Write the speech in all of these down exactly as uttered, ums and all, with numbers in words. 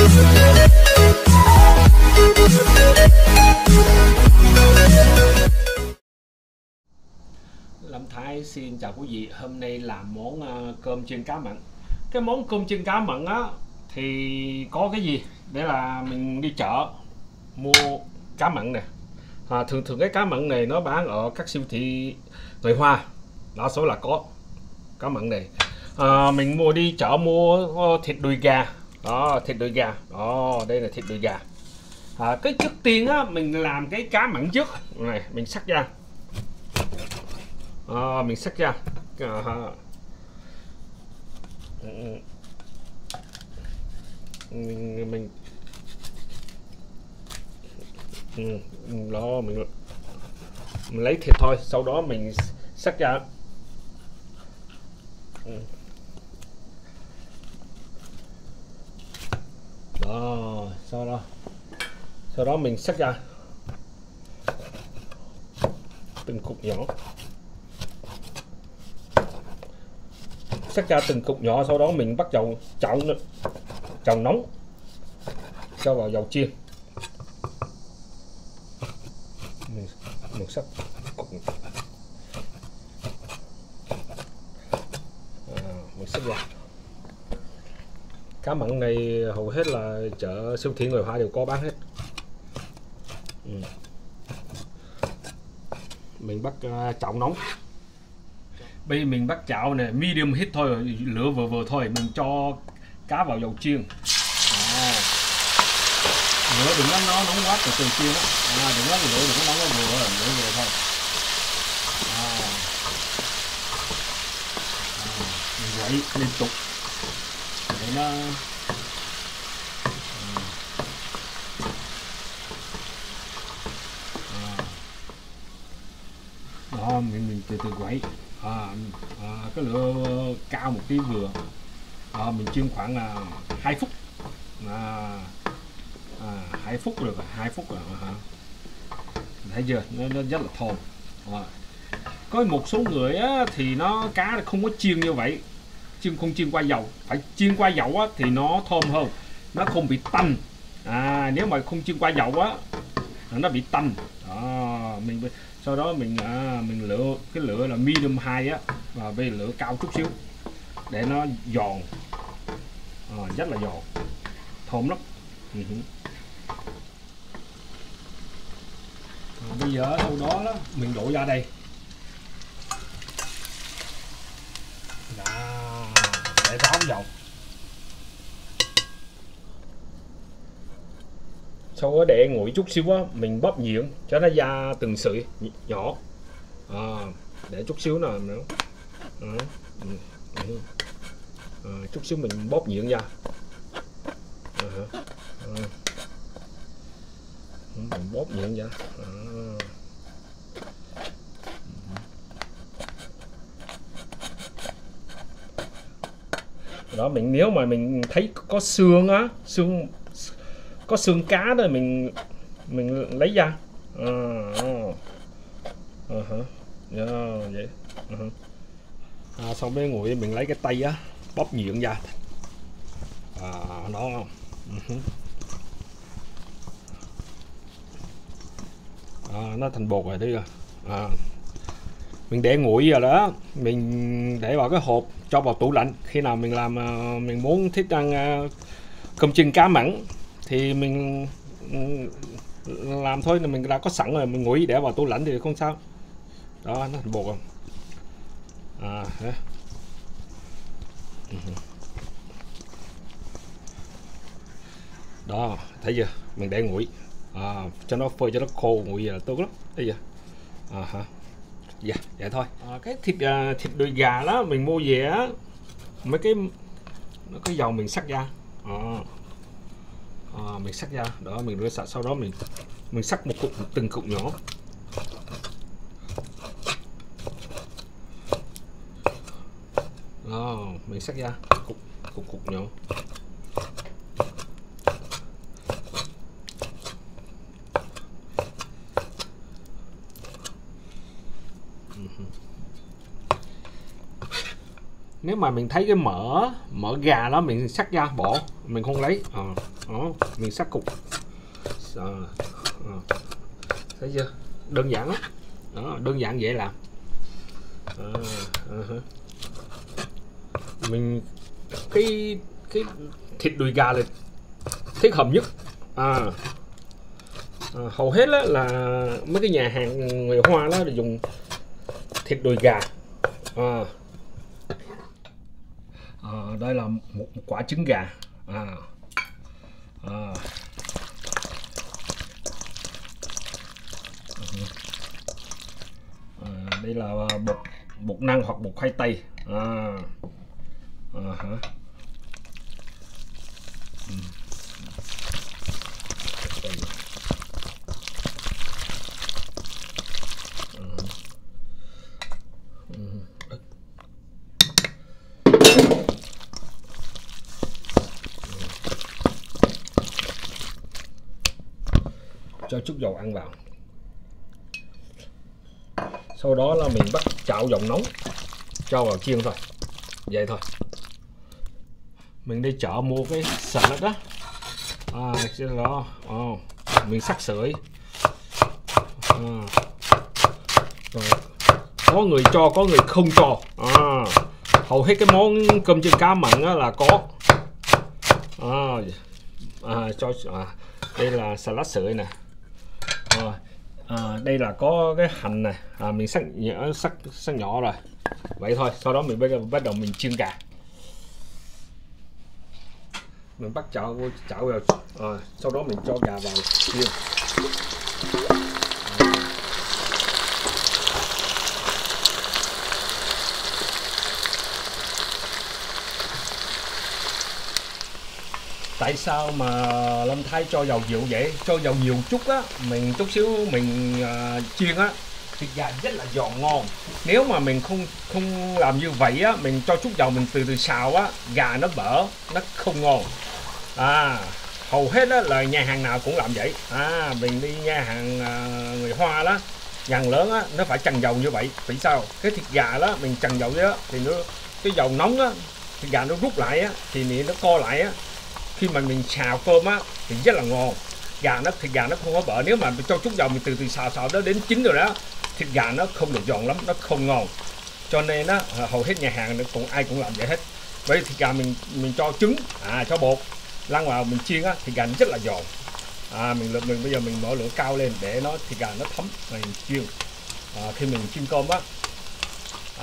Lâm Thái xin chào quý vị. Hôm nay làm món uh, cơm chiên cá mặn. Cái món cơm chiên cá mặn á thì có cái gì để là mình đi chợ mua cá mặn nè. À, thường thường cái cá mặn này nó bán ở các siêu thị người Hoa, đa số là có cá mặn này. À, mình mua đi chợ mua thịt đùi gà, đó thịt đùi gà, đó đây là thịt đùi gà. À, cái trước tiên á mình làm cái cá mặn trước này, mình xắt ra. À, mình xắt ra à, mình mình ừ, đó mình, mình lấy thịt thôi, sau đó mình xắt ra. Đó, sau đó sau đó mình xắt ra từng cục nhỏ, xắt ra từng cục nhỏ, sau đó mình bắt đầu chảo chảo nóng cho vào dầu chiên. Mình, mình xắt cục à, mình xắt ra. Cá mặn này hầu hết là chợ siêu thị người Hoa đều có bán hết. Ừ. Mình bắt uh, chảo nóng. Bây giờ mình bắt chảo này medium heat thôi, lửa vừa vừa thôi, mình cho cá vào dầu chiên. À. Lửa đừng có nó nóng quá từ từ chiên á. À, đừng có lửa đừng có nóng quá, vừa lửa vừa thôi. À. À. Mình quậy liên tục để nó đó, mình mình từ từ quậy. À, à, cái lửa cao một tí vừa. À, mình chiên khoảng là hai phút. À, à, hai phút được rồi, hai phút rồi hả? Thấy chưa, nó, nó rất là thơm. À. Có một số người á, thì nó cá không có chiên như vậy, chiên không chiên qua dầu, phải chiên qua dầu á, thì nó thơm hơn, nó không bị tanh. À, nếu mà không chiên qua dầu á nó bị tanh. Đó, mình sau đó mình à, mình lựa cái lửa là medium high á, và bây lửa cao chút xíu để nó giòn, à, rất là giòn, thơm lắm. Ừ. À, bây giờ sau đó, đó mình đổ ra đây. Đó, để ráo dầu. Sau đó để nguội chút xíu á, mình bóp nhuyễn cho nó ra từng sợi nhỏ. À, để chút xíu nào nữa. À, ừ, ừ. À, chút xíu mình bóp nhuyễn ra. À, à. Mình bóp nhuyễn ra. À. Đó, mình nếu mà mình thấy có xương á, xương có xương cá đó mình mình lấy ra. À, à, à, yeah, vậy. À, à, xong mới nguội mình lấy cái tay á bóp nhuyễn ra. À, đó. Uh-huh. À, nó thành bột rồi đấy rồi. À, mình để nguội rồi đó, mình để vào cái hộp cho vào tủ lạnh. Khi nào mình làm mình muốn thích ăn cơm chiên cá mặn thì mình làm thôi, là mình đã có sẵn rồi, mình nguội để vào tủ lạnh thì không sao. Đó, nó thành bột rồi. À, đấy. Đó, thấy chưa, mình để nguội à, cho nó phơi cho nó khô, nguội là tốt lắm, thấy chưa. À, hả. Dạ, vậy thôi. À, cái thịt uh, thịt đùi gà đó mình mua về á, mấy cái nó có dầu mình xắt ra. À. À, mình xắt ra, đó mình rửa sạch, sau đó mình mình xắt một cục, một từng cục nhỏ. Đó, mình xắt ra cục cục cục nhỏ. Nếu mà mình thấy cái mỡ mỡ gà đó mình xắt ra bỏ, mình không lấy. À, đó mình sắc cục. À, à. Thấy chưa, đơn giản lắm đó, đơn giản dễ làm. À, à, mình cái cái thịt đùi gà là thích hợp nhất. À, à, hầu hết là, là mấy cái nhà hàng người Hoa đó là dùng thịt đùi gà. À, à, đây là một, một quả trứng gà. À, à. À, đây là bột bột năng hoặc bột khoai tây. À, à, hả? Ừ. Cho chút dầu ăn vào, sau đó là mình bắt chảo dầu nóng cho vào chiên thôi, vậy thôi. Mình đi chợ mua cái salad đó, à, đó oh, mình sắc sợi. À, rồi. Có người cho, có người không cho. À, hầu hết cái món cơm chiên cá mặn là có. À, à, cho à, đây là salad sợi nè. À, à, đây là có cái hành này, à, mình sắc nhỏ, sắc sắc nhỏ rồi, vậy thôi. Sau đó mình bây giờ bắt đầu mình chiên gà. Mình bắt chảo vô chảo vào, à, sau đó mình cho gà vào chiên. Tại sao mà Lâm Thái cho dầu nhiều vậy? Cho dầu nhiều chút á, mình chút xíu mình uh, chiên á, thịt gà rất là giòn ngon. Nếu mà mình không không làm như vậy á, mình cho chút dầu mình từ từ xào á, gà nó bở, nó không ngon. À, hầu hết á, là nhà hàng nào cũng làm vậy. À, mình đi nhà hàng uh, người Hoa đó, nhà hàng lớn á, nó phải chần dầu như vậy. Vì sao? Cái thịt gà đó mình chần dầu đó thì nó cái dầu nóng á, thịt gà nó rút lại á, thì nó co lại á. Khi mà mình xào cơm á thì rất là ngon. Gà nó thịt gà nó không có bở. Nếu mà cho chút dầu mình từ từ xào xào đó đến chín rồi đó, thịt gà nó không được giòn lắm, nó không ngon. Cho nên á hầu hết nhà hàng cũng ai cũng làm vậy hết. Với thịt gà mình mình cho trứng, à cho bột lăn vào mình chiên á, thịt gà nó rất là giòn. À, mình mình bây giờ mình mở lửa cao lên để nó thịt gà nó thấm mình chiên. À, khi mình chiên cơm á, à,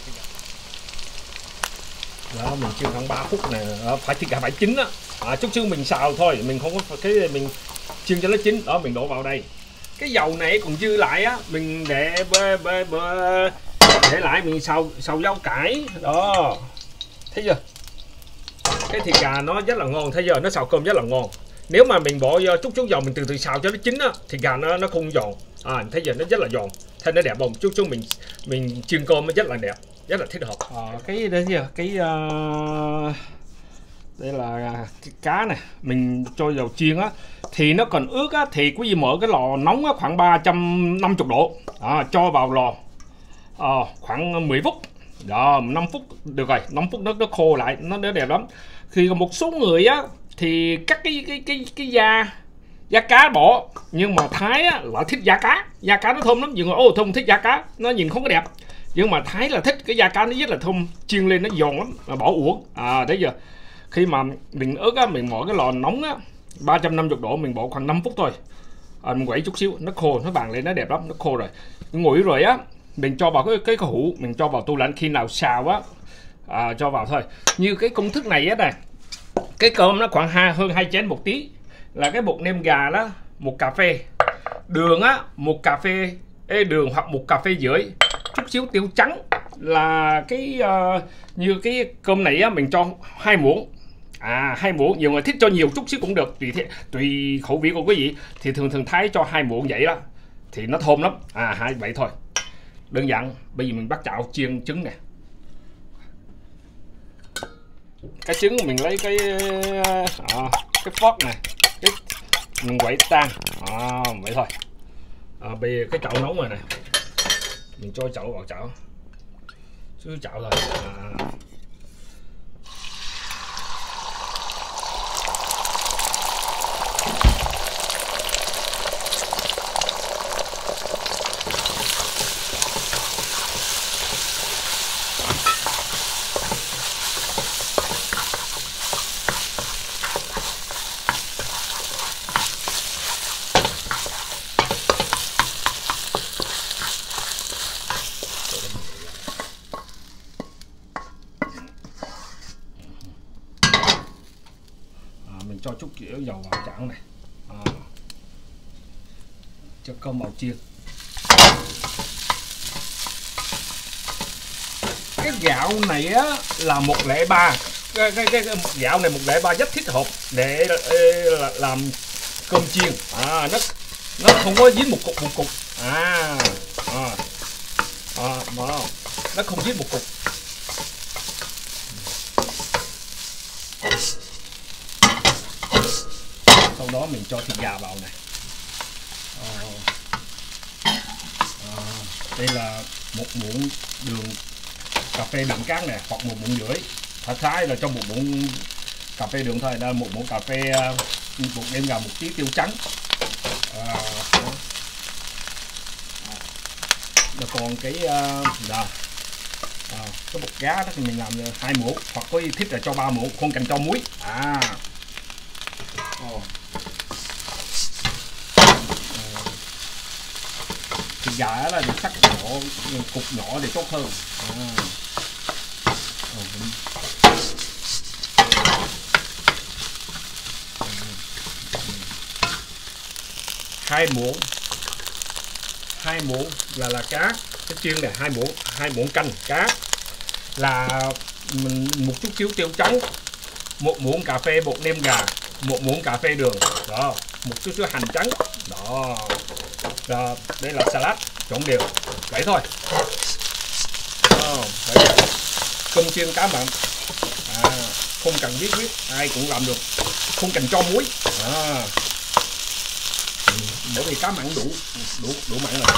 đó mình chiên khoảng ba phút này, à, phải thịt gà phải chín á. À, chút xíu mình xào thôi, mình không có cái mình chiên cho nó chín đó, mình đổ vào đây. Cái dầu này còn dư lại á, mình để bê, bê, bê, để lại mình xào xào rau cải đó, thấy chưa? Cái thịt gà nó rất là ngon, thấy chưa? Nó xào cơm rất là ngon. Nếu mà mình bỏ chút chút dầu mình từ từ xào cho nó chín á, thịt gà nó nó không giòn. À, thấy giờ nó rất là giòn, thấy nó đẹp không? Chút chút mình mình chiên cơm nó rất là đẹp, rất là thích hợp. À, cái đây gì cái uh... đây là cái cá này, mình cho vào chiên á thì nó còn ướt á, thì quý vị mở cái lò nóng á, khoảng ba trăm năm mươi độ, à, cho vào lò à, khoảng mười phút, đó, năm phút được rồi, năm phút nó nó khô lại, nó nó đẹp lắm. Thì một số người á thì cắt cái cái cái cái da da cá bỏ, nhưng mà Thái á là thích da cá, da cá nó thơm lắm. Nhưng mà ô không thích da cá, nó nhìn không có đẹp. Nhưng mà Thái là thích cái da cá, nó rất là thơm, chiên lên nó giòn lắm, mà bỏ uổng. À, đấy giờ khi mà mình ướt á, mình mở cái lò nóng á ba trăm năm mươi độ, mình bỏ khoảng năm phút thôi. À, mình quẩy chút xíu nó khô, nó vàng lên, nó đẹp lắm, nó khô rồi. Nguội rồi á, mình cho vào cái cái, cái hũ, mình cho vào tủ lạnh, khi nào xào á, à, cho vào thôi. Như cái công thức này á này, cái cơm nó khoảng hai hơn hai chén một tí, là cái bột nêm gà đó một cà phê, đường á một cà phê ê, đường hoặc một cà phê rưỡi, chút xíu tiêu trắng, là cái uh, như cái cơm này á mình cho hai muỗng. À, hai muỗng, nhiều người thích cho nhiều chút xíu cũng được, tùy tùy khẩu vị của quý vị. Thì thường thường Thái cho hai muỗng vậy đó thì nó thơm lắm. À, hai vậy thôi, đơn giản. Bây giờ mình bắt chảo chiên trứng nè. Cái trứng mình lấy cái à, cái phốt này, cái mình quậy tan, à, vậy thôi. À, bây giờ cái chảo nóng rồi nè, mình cho chảo vào chảo, chứ chảo thôi. À, mình cho chút kiểu dầu vào chảo này à, cho có màu chiên. Cái gạo này á là một lẻ ba, cái, cái, cái, cái gạo này một lẻ ba rất thích hợp để là, làm cơm chiên à, nó nó không có dính một cục một cục à, à, à nó không dính một cục. Sau đó mình cho thịt gà vào này à, à, đây là một muỗng đường cà phê đậm cát này, hoặc một muỗng rưỡi, thật thái là trong một muỗng cà phê đường thôi, đây là một muỗng cà phê bột nêm gà, một tí tiêu trắng à, rồi còn cái đó, à, cái bột giá đó thì mình làm hai muỗng, hoặc có thích là cho ba muỗng, không cần cho muối à. Oh. Thịt gà là được cắt nhỏ, cục nhỏ để tốt hơn à. Hai muỗng hai muỗng là là cá cái chiên này, hai muỗng hai muỗng canh cá, là mình một chút xíu tiêu trắng, một muỗng cà phê bột nêm gà, một muỗng cà phê đường đó, một chút xíu hành trắng đó. Rồi, đây là salad trộn đều vậy thôi. Oh, vậy cơm chiên cá mặn à, không cần viết viết ai cũng làm được, không cần cho muối à, bởi vì cá mặn đủ đủ đủ mặn rồi.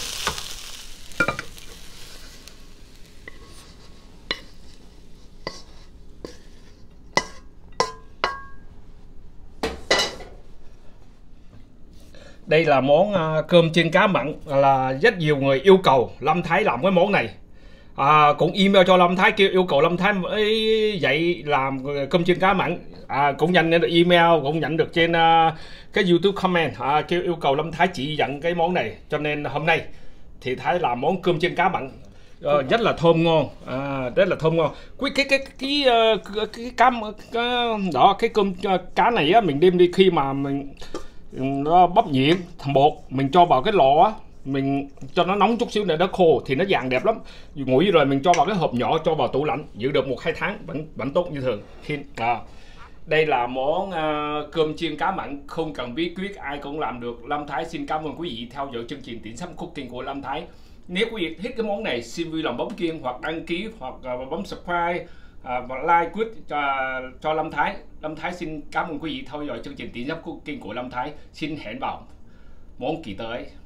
Đây là món uh, cơm chiên cá mặn, là rất nhiều người yêu cầu Lâm Thái làm cái món này à, cũng email cho Lâm Thái kêu yêu cầu Lâm Thái mới dạy làm cơm chiên cá mặn à, cũng nhận được email, cũng nhận được trên uh, cái YouTube comment à, kêu yêu cầu Lâm Thái chỉ dẫn cái món này, cho nên hôm nay thì Thái làm món cơm chiên cá mặn uh, rất là thơm ngon à, rất là thơm ngon. Cái cái cái cái, cái, cái cá cái, đó cái cơm cá này á, mình đem đi khi mà mình nó bóp nhuyễn thành bột, mình cho vào cái lò á, mình cho nó nóng chút xíu để nó khô thì nó vàng đẹp lắm. Nguội rồi mình cho vào cái hộp nhỏ, cho vào tủ lạnh giữ được một hai tháng vẫn vẫn tốt như thường. Khi à, đây là món uh, cơm chiên cá mặn không cần bí quyết, ai cũng làm được. Lâm Thái xin cảm ơn quý vị theo dõi chương trình Điểm Sắm Cooking của Lâm Thái. Nếu quý vị thích cái món này, xin vui lòng bấm kim hoặc đăng ký, hoặc uh, bấm subscribe À, và like quyết cho, cho Lâm Thái. Lâm Thái xin cảm ơn quý vị theo dõi chương trình Điểm Sắm Cooking của Lâm Thái. Xin hẹn vào món kỳ tới.